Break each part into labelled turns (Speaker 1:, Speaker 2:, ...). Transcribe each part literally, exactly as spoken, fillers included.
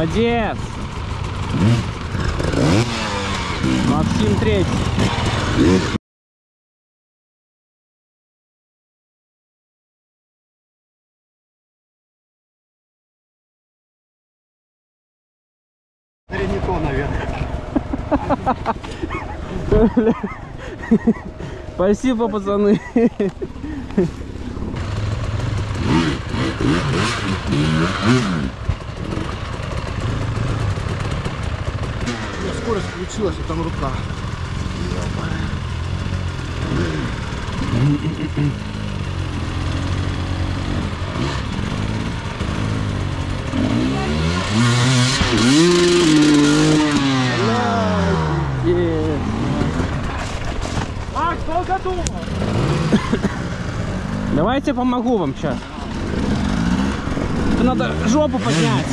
Speaker 1: Молодец! Максим третий.
Speaker 2: Никто, наверное.
Speaker 1: Спасибо, пацаны.
Speaker 2: Скорость включилась, и там рука.
Speaker 1: Макс, долго думал? Давайте помогу вам сейчас. Это надо жопу поднять.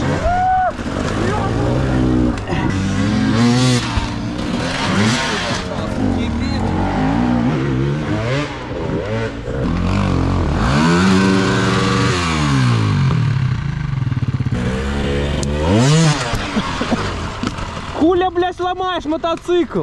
Speaker 1: Хуля, блядь, сломаешь мотоцикл.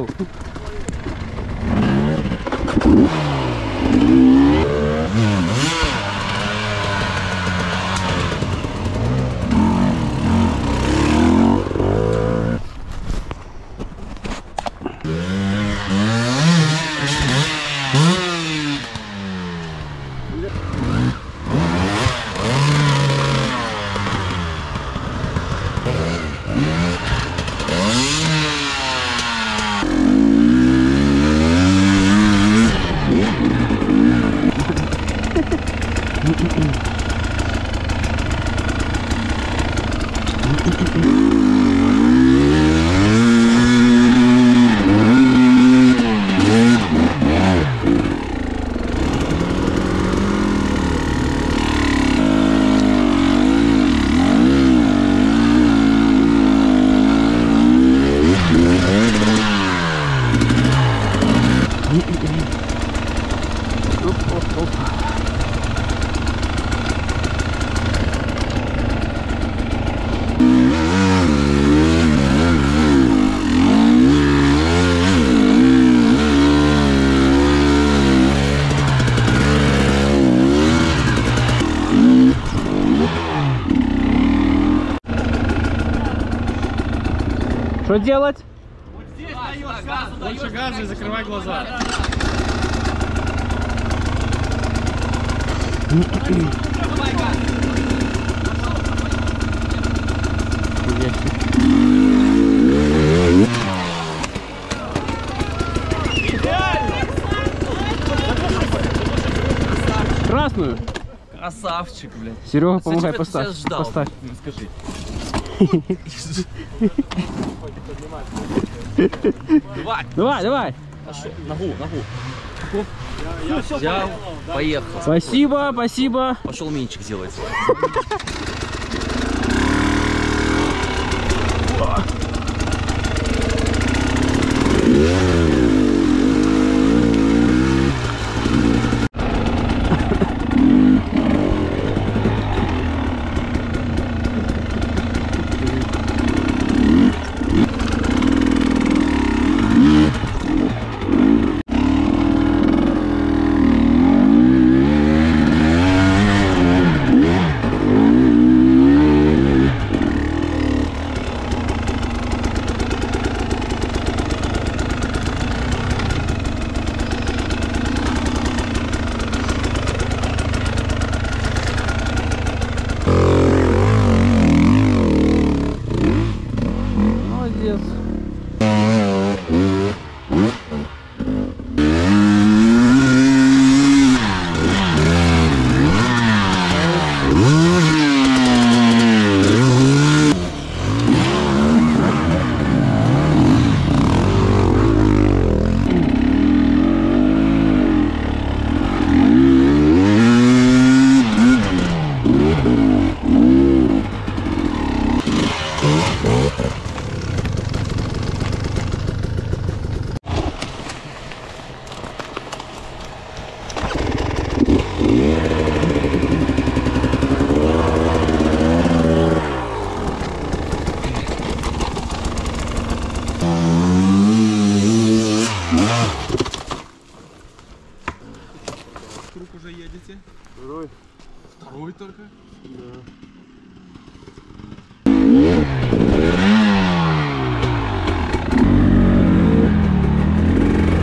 Speaker 1: Что делать?
Speaker 2: Вот здесь даешь газу, больше газа и закрывай глаза.
Speaker 1: Красную.
Speaker 3: Красавчик, блядь.
Speaker 1: Серега, помогай, поставь. Поставь.
Speaker 3: Ну, скажи. Давай.
Speaker 1: Давай, давай.
Speaker 3: Пошел. Ногу, ногу. Взял, поехал.
Speaker 1: Спасибо, спасибо.
Speaker 3: Пошел минчик делать.
Speaker 2: едете?
Speaker 1: Второй.
Speaker 2: Второй только?
Speaker 1: Да.